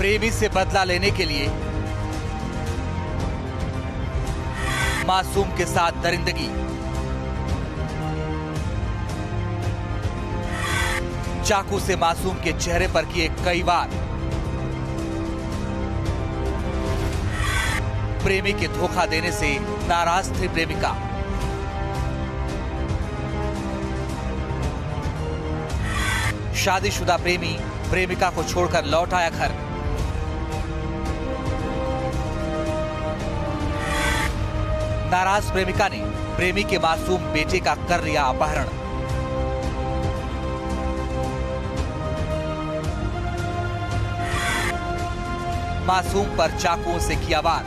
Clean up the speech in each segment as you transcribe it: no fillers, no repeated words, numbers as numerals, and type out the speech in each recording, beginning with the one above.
प्रेमी से बदला लेने के लिए मासूम के साथ दरिंदगी। चाकू से मासूम के चेहरे पर किए कई वार। प्रेमी के धोखा देने से नाराज थी प्रेमिका। शादीशुदा प्रेमी प्रेमिका को छोड़कर लौट आया घर। नाराज प्रेमिका ने प्रेमी के मासूम बेटे का कर लिया अपहरण। मासूम पर चाकुओं से किया वार।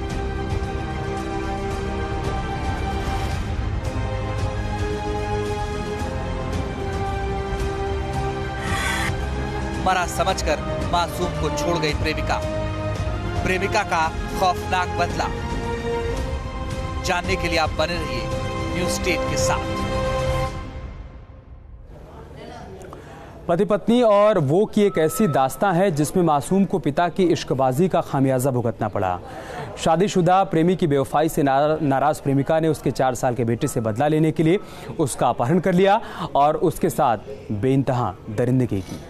मरा समझकर मासूम को छोड़ गई प्रेमिका। प्रेमिका का खौफनाक बदला जानने के लिए आप बने रहिए न्यूज़ स्टेट के साथ। पति पत्नी और वो की एक ऐसी दास्तां है जिसमें मासूम को पिता की इश्कबाजी का खामियाजा भुगतना पड़ा। शादीशुदा प्रेमी की बेवफाई से नाराज प्रेमिका ने उसके 4 साल के बेटे से बदला लेने के लिए उसका अपहरण कर लिया और उसके साथ बेइंतहा दरिंदगी की।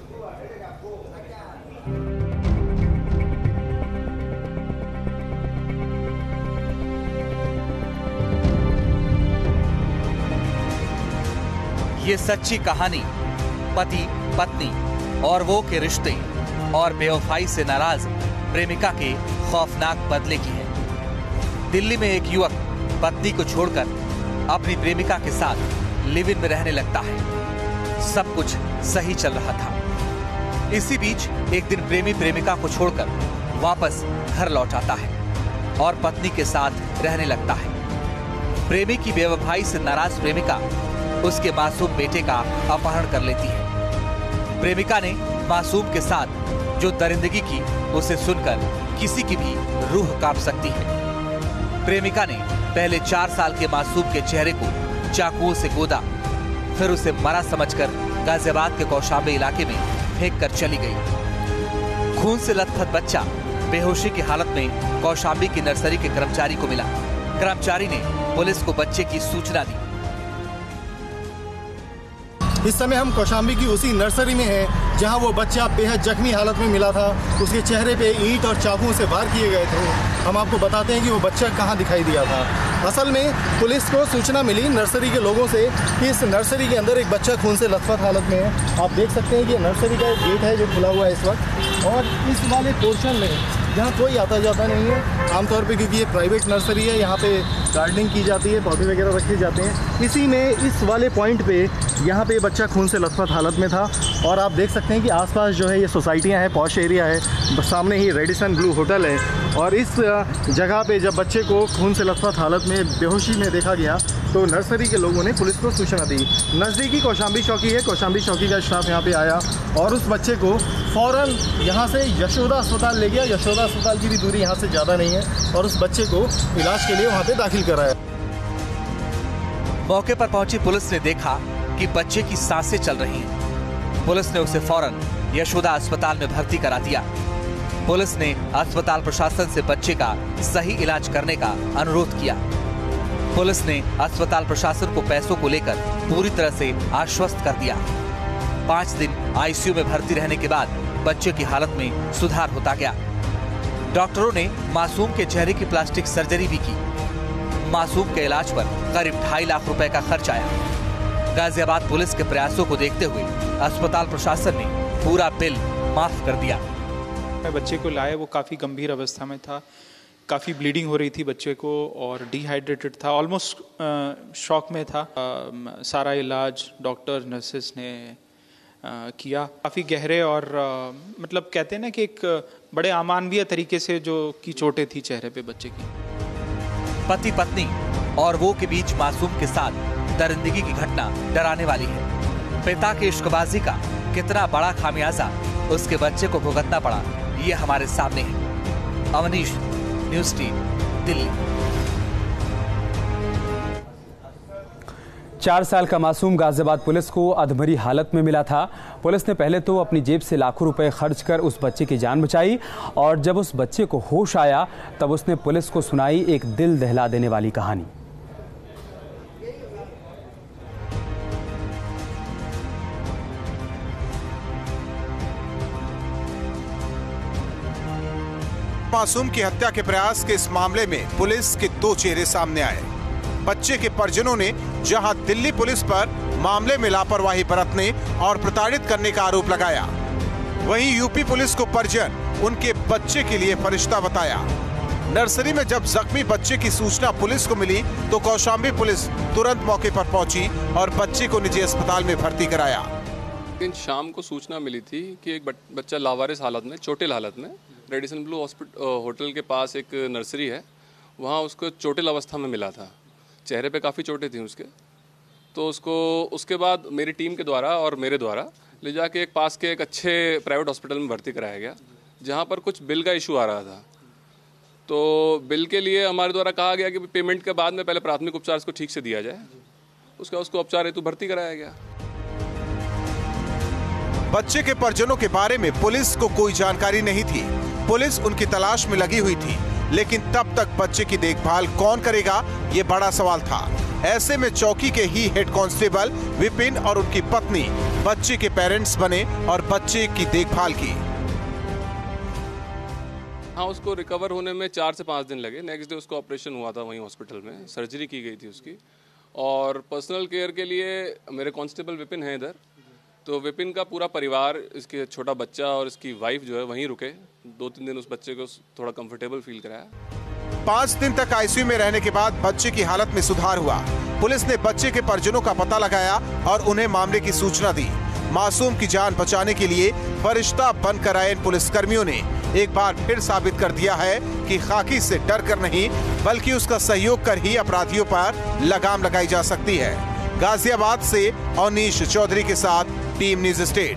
ये सच्ची कहानी पति पत्नी और वो के रिश्ते और बेवफाई से नाराज प्रेमिका के खौफनाक बदले की है। दिल्ली में एक युवक पत्नी को छोड़कर अपनी प्रेमिका के साथ लिव इन में रहने लगता है। सब कुछ सही चल रहा था। इसी बीच एक दिन प्रेमी प्रेमिका को छोड़कर वापस घर लौट आता है और पत्नी के साथ रहने लगता है। प्रेमी की बेवफाई से नाराज प्रेमिका उसके मासूम बेटे का अपहरण कर लेती है। प्रेमिका ने मासूम के साथ जो दरिंदगी की उसे सुनकर किसी की भी रूह कांप सकती है। प्रेमिका ने पहले 4 साल के मासूम के चेहरे को चाकुओं से गोदा, फिर उसे मरा समझकर गाजियाबाद के कौशाम्बी इलाके में फेंक कर चली गई। खून से लथपथ बच्चा बेहोशी की हालत में कौशाम्बी की नर्सरी के कर्मचारी को मिला। कर्मचारी ने पुलिस को बच्चे की सूचना दी। इस समय हम कौशाम्बी की उसी नर्सरी में हैं जहां वो बच्चा बेहद जख्मी हालत में मिला था। उसके चेहरे पे ईंट और चाकुओं से वार किए गए थे। हम आपको बताते हैं कि वो बच्चा कहां दिखाई दिया था। असल में पुलिस को सूचना मिली नर्सरी के लोगों से कि इस नर्सरी के अंदर एक बच्चा खून से लथपथ हालत में है। आप देख सकते हैं कि नर्सरी का एक गेट है जो खुला हुआ है इस वक्त, और इस वाले पोर्शन में जहाँ कोई आता जाता नहीं है आमतौर पे, क्योंकि ये प्राइवेट नर्सरी है, यहाँ पे गार्डनिंग की जाती है, पौधे वगैरह रखे जाते हैं। इसी में इस वाले पॉइंट पे यहाँ पे बच्चा खून से लथपथ हालत में था। और आप देख सकते हैं कि आसपास जो है ये सोसाइटियाँ हैं, पॉश एरिया है, सामने ही रेडिसन ब्लू होटल है। और इस जगह पे जब बच्चे को खून से लथपथ हालत में बेहोशी में देखा गया तो नर्सरी के लोगों ने पुलिस को सूचना दी। नज़दीकी कौशाम्बी चौकी है, कौशाम्बी चौकी का स्टाफ यहाँ पे आया और उस बच्चे को फ़ौरन यहाँ से यशोदा अस्पताल ले गया। यशोदा अस्पताल की भी दूरी यहाँ से ज़्यादा नहीं है, और उस बच्चे को इलाज के लिए वहाँ पे दाखिल कराया। मौके पर पहुंची पुलिस ने देखा कि बच्चे की सांसें चल रही हैं। पुलिस ने उसे फौरन यशोदा अस्पताल में भर्ती करा दिया। पुलिस ने अस्पताल प्रशासन से बच्चे का सही इलाज करने का अनुरोध किया। पुलिस ने अस्पताल प्रशासन को पैसों को लेकर पूरी तरह से आश्वस्त कर दिया। 5 दिन आईसीयू में भर्ती रहने के बाद बच्चे की हालत में सुधार होता गया। डॉक्टरों ने मासूम के चेहरे की प्लास्टिक सर्जरी भी की। मासूम के इलाज पर करीब 2.5 लाख रुपए का खर्च आया। गाजियाबाद पुलिस के प्रयासों को देखते हुए अस्पताल प्रशासन ने पूरा बिल माफ कर दिया। बच्चे को लाए, वो काफ़ी गंभीर अवस्था में था, काफ़ी ब्लीडिंग हो रही थी बच्चे को और डिहाइड्रेटेड था, ऑलमोस्ट शॉक में था। सारा इलाज डॉक्टर नर्सेस ने किया। काफ़ी गहरे और मतलब कहते हैं ना कि एक बड़े अमानवीय तरीके से जो की चोटें थी चेहरे पे बच्चे की। पति पत्नी और वो के बीच मासूम के साथ दरिंदगी की घटना डराने वाली है। पिता की इश्कबाजी का कितना बड़ा खामियाजा उसके बच्चे को भुगतना पड़ा, ये हमारे सामने है। Awanish, news TV, Delhi. 4 साल का मासूम गाजियाबाद पुलिस को अधमरी हालत में मिला था। पुलिस ने पहले तो अपनी जेब से लाखों रुपए खर्च कर उस बच्चे की जान बचाई और जब उस बच्चे को होश आया तब उसने पुलिस को सुनाई एक दिल दहला देने वाली कहानी। मासूम की हत्या के प्रयास के इस मामले में पुलिस के 2 चेहरे सामने आए। बच्चे के परिजनों ने जहां दिल्ली पुलिस पर मामले में लापरवाही बरतने और प्रताड़ित करने का आरोप लगाया, वहीं यूपी पुलिस को परिजन उनके बच्चे के लिए फरिश्ता बताया। नर्सरी में जब जख्मी बच्चे की सूचना पुलिस को मिली तो कौशाम्बी पुलिस तुरंत मौके पर पहुंची और बच्चे को निजी अस्पताल में भर्ती कराया। लेकिन शाम को सूचना मिली थी कि एक बच्चा लावारिस हालत में, चोटिल हालत में रेडिसन ब्लू होटल के पास एक नर्सरी है, वहाँ उसको चोटिल अवस्था में मिला था। चेहरे पे काफ़ी चोटें थी उसके। तो उसको उसके बाद मेरी टीम के द्वारा और मेरे द्वारा ले जाके एक पास के एक अच्छे प्राइवेट हॉस्पिटल में भर्ती कराया गया, जहाँ पर कुछ बिल का इशू आ रहा था। तो बिल के लिए हमारे द्वारा कहा गया कि पेमेंट के बाद में पहले प्राथमिक उपचार इसको ठीक से दिया जाए, उसको उपचार हेतु भर्ती कराया गया। बच्चे के परिजनों के बारे में पुलिस को कोई जानकारी नहीं थी। पुलिस उनकी तलाश में लगी हुई थी, लेकिन तब तक बच्चे की देखभाल कौन करेगा, ये बड़ा सवाल था। ऐसे में चौकी के ही हेड कांस्टेबल विपिन और उनकी पत्नी बच्चे के पेरेंट्स बने और बच्चे की देखभाल की। हाँ, उसको रिकवर होने में 4 से 5 दिन लगे। नेक्स्ट डे उसको ऑपरेशन हुआ था वहीं हॉस्पिटल में, सर्जरी की गई थी उसकी। और पर्सनल केयर के लिए मेरे कांस्टेबल विपिन हैं इधर, तो विपिन का पूरा परिवार, इसके छोटा बच्चा और इसकी वाइफ जो है वहीं रुके। 2-3 दिन उस बच्चे को थोड़ा कंफर्टेबल फील कराया। 5 दिन तक आईसीयू में रहने के बाद बच्चे की हालत में सुधार हुआ। पुलिस ने बच्चे के परिजनों का पता लगाया और उन्हें मामले की सूचना दी। मासूम की जान बचाने के लिए फरिश्ता बनकर आए इन पुलिसकर्मियों ने एक बार फिर साबित कर दिया है कि खाकी से डर कर नहीं, बल्कि उसका सहयोग कर ही अपराधियों पर लगाम लगाई जा सकती है। गाजियाबाद से अवनीश चौधरी के साथ टीम न्यूज़ स्टेट।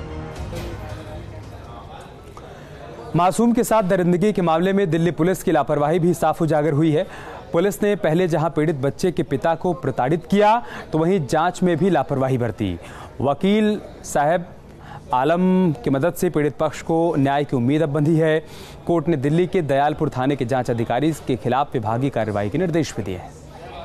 मासूम के साथ दरिंदगी के मामले में दिल्ली पुलिस की लापरवाही भी साफ उजागर हुई है। पुलिस ने पहले जहां पीड़ित बच्चे के पिता को प्रताड़ित किया तो वहीं जांच में भी लापरवाही बरती। वकील साहब आलम की मदद से पीड़ित पक्ष को न्याय की उम्मीद अब बंधी है। कोर्ट ने दिल्ली के दयालपुर थाने के जांच अधिकारी के खिलाफ विभागीय कार्रवाई के निर्देश भी दिए हैं।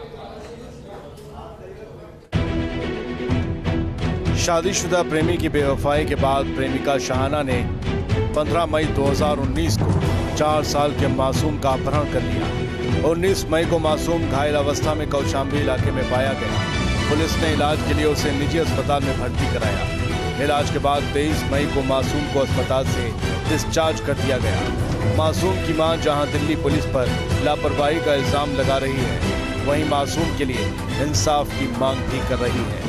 शादीशुदा प्रेमी की बेवफाई के बाद प्रेमिका शाहाना ने 15 मई 2019 को 4 साल के मासूम का अपहरण कर लिया। 19 मई को मासूम घायल अवस्था में कौशाम्बी इलाके में पाया गया। पुलिस ने इलाज के लिए उसे निजी अस्पताल में भर्ती कराया। इलाज के बाद 23 मई को मासूम को अस्पताल से डिस्चार्ज कर दिया गया। मासूम की मां जहां दिल्ली पुलिस पर लापरवाही का इल्जाम लगा रही है, वहीं मासूम के लिए इंसाफ की मांग भी कर रही है।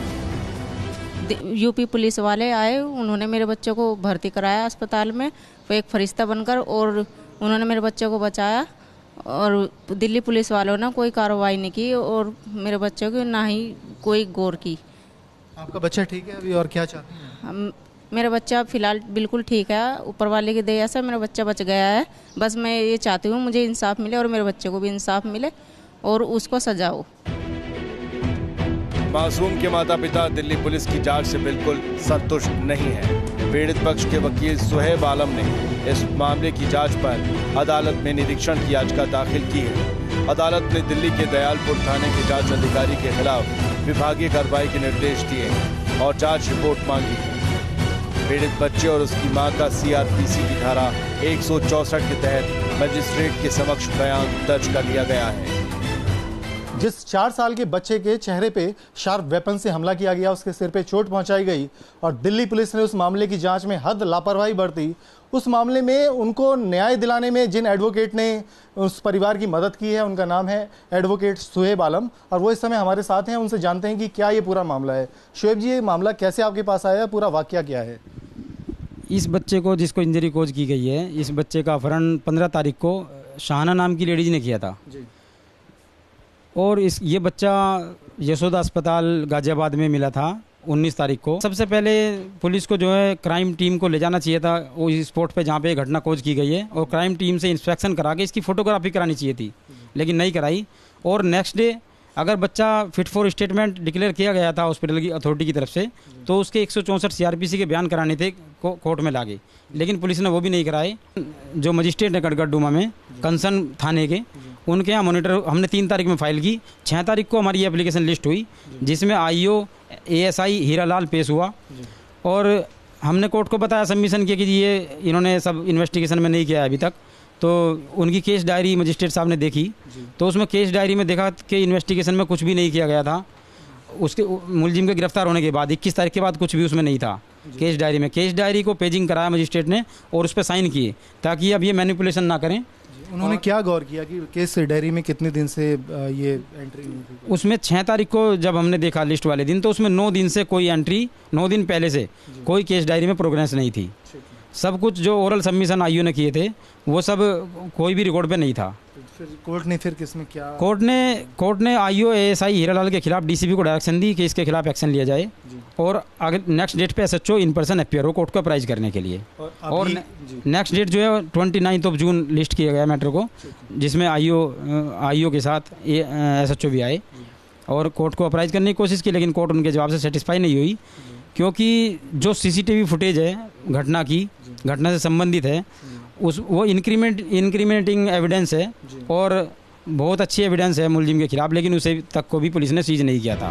यूपी पुलिस वाले आए, उन्होंने मेरे बच्चे को भर्ती कराया अस्पताल में, वो एक फरिश्ता बनकर, और उन्होंने मेरे बच्चे को बचाया। और दिल्ली पुलिस वालों ने कोई कार्रवाई नहीं की और मेरे बच्चे को ना ही कोई गौर की। आपका बच्चा ठीक है अभी और क्या चाहते हैं? मेरा बच्चा फिलहाल बिल्कुल ठीक है, ऊपर वाले की दया से मेरा बच्चा बच गया है। बस मैं ये चाहती हूँ मुझे इंसाफ मिले और मेरे बच्चे को भी इंसाफ मिले और उसको सजा हो। मासूम के माता पिता दिल्ली पुलिस की जांच से बिल्कुल संतुष्ट नहीं है। पीड़ित पक्ष के वकील सुहेब आलम ने इस मामले की जांच पर अदालत में निरीक्षण की याचिका दाखिल की है। अदालत ने दिल्ली के दयालपुर थाने के जांच अधिकारी के खिलाफ विभागीय कार्रवाई के निर्देश दिए हैं और जांच रिपोर्ट मांगी है। पीड़ित बच्चे और उसकी मां का CRPC की धारा 164 के तहत मजिस्ट्रेट के समक्ष बयान दर्ज कर लिया गया है। जिस 4 साल के बच्चे के चेहरे पे शार्प वेपन से हमला किया गया, उसके सिर पे चोट पहुंचाई गई और दिल्ली पुलिस ने उस मामले की जांच में हद लापरवाही बरती, उस मामले में उनको न्याय दिलाने में जिन एडवोकेट ने उस परिवार की मदद की है, उनका नाम है एडवोकेट सुहेब आलम और वो इस समय हमारे साथ हैं। उनसे जानते हैं कि क्या ये पूरा मामला है। शुएब जी, ये मामला कैसे आपके पास आया, पूरा वाकया क्या है? इस बच्चे को, जिसको इंजरी कोज की गई है, इस बच्चे का अपहरण 15 तारीख को शाहाना नाम की लेडीज ने किया था जी। और ये बच्चा यशोदा अस्पताल गाजियाबाद में मिला था 19 तारीख को। सबसे पहले पुलिस को जो है क्राइम टीम को ले जाना चाहिए था वो स्पॉट पे जहाँ पे घटना खोज की गई है और क्राइम टीम से इंस्पेक्शन करा के इसकी फोटोग्राफी करानी चाहिए थी, लेकिन नहीं कराई। और नेक्स्ट डे अगर बच्चा फिट फॉर स्टेटमेंट डिक्लेयर किया गया था हॉस्पिटल की अथॉरिटी की तरफ से, तो उसके 164 सीआरपीसी के बयान कराने थे कोर्ट में लागे, लेकिन पुलिस ने वो भी नहीं कराए। जो मजिस्ट्रेट है कटगड़डुमा में कंसर्न थाने के, उनके यहाँ मॉनिटर हमने 3 तारीख में फाइल की। 6 तारीख को हमारी एप्लीकेशन लिस्ट हुई जिसमें आईओ एएसआई हीरालाल पेश हुआ और हमने कोर्ट को बताया, सबमिशन किया कि ये इन्होंने सब इन्वेस्टिगेशन में नहीं किया है अभी तक। तो उनकी केस डायरी मजिस्ट्रेट साहब ने देखी, तो उसमें केस डायरी में देखा कि इन्वेस्टिगेशन में कुछ भी नहीं किया गया था। उसके मुलजिम के गिरफ्तार होने के बाद 21 तारीख के बाद कुछ भी उसमें नहीं था केस डायरी में। केस डायरी को पेजिंग कराया मजिस्ट्रेट ने और उस पर साइन किए ताकि अब ये मैनिपुलेशन ना करें। उन्होंने क्या गौर किया कि केस डायरी में कितने दिन से ये एंट्री नहीं थी? उसमें 6 तारीख को जब हमने देखा लिस्ट वाले दिन, तो उसमें 9 दिन से कोई एंट्री, 9 दिन पहले से कोई केस डायरी में प्रोग्रेस नहीं थी। सब कुछ जो ओरल सबमिशन आईओ ने किए थे वो सब कोई भी रिकॉर्ड पे नहीं था। फिर कोर्ट ने फिर किसमें क्या? कोर्ट ने आईओ एएसआई हीरालाल के खिलाफ डीसीपी को डायरेक्शन दी कि इसके खिलाफ एक्शन लिया जाए और अगर नेक्स्ट डेट पे एसएचओ इन पर्सन अपीयर हो कोर्ट को अप्राइज करने के लिए। और नेक्स्ट डेट जो है 29 जून लिस्ट किया गया मैटर को, जिसमें आईओ के साथ एसएचओ भी आए और कोर्ट को अप्राइज करने की कोशिश की, लेकिन कोर्ट उनके जवाब से सेटिस्फाई नहीं हुई, क्योंकि जो सीसीटीवी फुटेज है घटना से संबंधित है वो इंक्रीमेंटिंग एविडेंस है और बहुत अच्छी एविडेंस है मुलजिम के खिलाफ, लेकिन उसे तक को भी पुलिस ने सीज नहीं किया था।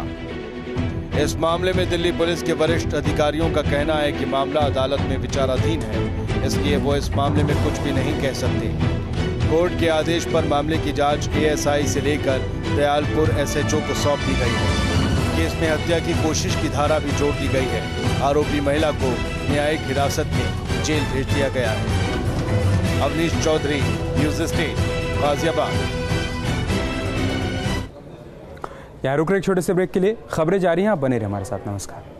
इस मामले में दिल्ली पुलिस के वरिष्ठ अधिकारियों का कहना है कि मामला अदालत में विचाराधीन है, इसलिए वो इस मामले में कुछ भी नहीं कह सकते। कोर्ट के आदेश पर मामले की जांच एएसआई से लेकर दयालपुर एसएचओ को सौंप दी गई है। केस में हत्या की कोशिश की धारा भी जोड़ दी गई है। आरोपी महिला को न्यायिक हिरासत में जेल भेज दिया गया है। Avneesh Chaudhary, news state, Ghaziabad. यहाँ रुक रहे एक छोटे से ब्रेक के लिए, खबरें जारी हैं, आप बने रहे हमारे साथ। नमस्कार।